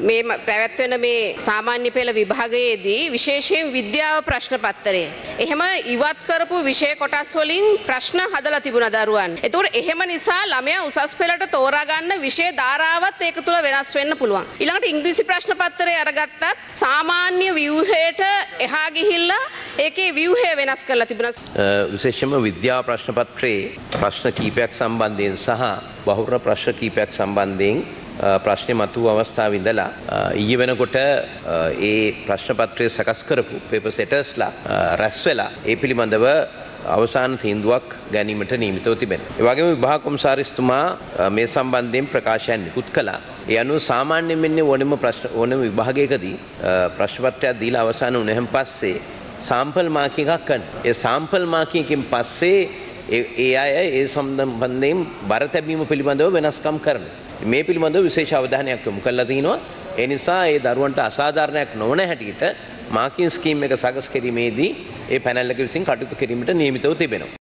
මේ පැවැත්වෙන මේ සාමාන්‍ය පෙළ විභාගයේදී විශේෂයෙන් විද්‍යාව ප්‍රශ්න පත්‍රය. එහෙම ඉවත් කරපු විෂය කොටස් වලින් ප්‍රශ්න හදලා තිබුණා දරුවන්. ඒතකොට එහෙම නිසා ළමයා උසස් පෙළට තෝරා ගන්න විෂය ධාරාවත් ඒක තුල වෙනස් වෙන්න පුළුවන්. ඊළඟට ඉංග්‍රීසි ප්‍රශ්න පත්‍රය අරගත්තත් සාමාන්‍ය ව්‍යුහයට එහා ගිහිල්ලා ඒකේ ව්‍යුහය වෙනස් කරලා තිබුණා. විශේෂයෙන්ම විද්‍යා ප්‍රශ්න පත්‍රයේ ප්‍රශ්න කීපයක් සම්බන්ධයෙන් සහ බහුර ප්‍රශ්න කීපයක් සම්බන්ධයෙන් ප්‍රශ්නේ මතුව අවස්ථාවේ ඉඳලා ඊයේ වෙනකොට ඒ ප්‍රශ්න පත්‍රය සකස් කරපු පේපර් සෙටර්ස්ලා රැස් වෙලා ඒ පිළිබඳව අවසාන තීන්දුවක් ගැනීමට නියමිතව තිබෙනවා. ඒ වගේම විභාග කොමසාරිස්තුමා මේ සම්බන්ධයෙන් ප්‍රකාශයන් නිකුත් කළා. ඒ අනුව සාමාන්‍යයෙන් වෙන්නේ ඕනම විභාගයකදී ප්‍රශ්න පත්‍රයක් දීලා අවසාන වුණාන් පස්සේ සාම්පල් මාකින් එකක් කරනවා. ඒ සාම්පල් මාකින්කින් පස්සේ ඒ අය ඒ සම්බන්ධයෙන් බර තැබීම පිළිබඳව වෙනස්කම් කරනවා. මේ පිළිබඳව විශේෂ අවධානයක් යොමු කරලා තිනවා. ඒ නිසා ඒ දරුවන්ට අසාධාරණයක් නොවන හැටියට මාකින් ස්කීම් එක සකස් කිරීමේදී ඒ පැනල් එක විසින් කටයුතු කිරීමට නියමිතව තිබෙනවා.